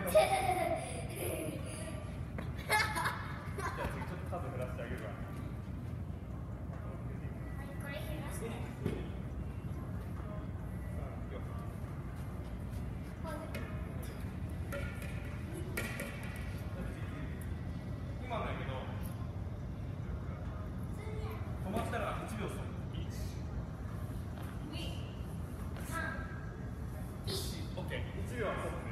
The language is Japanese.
じゃあ次ちょっと数減らしてあげるから。 これ減らして。 今なんだけど、止まったら1秒する。1、2、3、4、OK。1秒はストップ。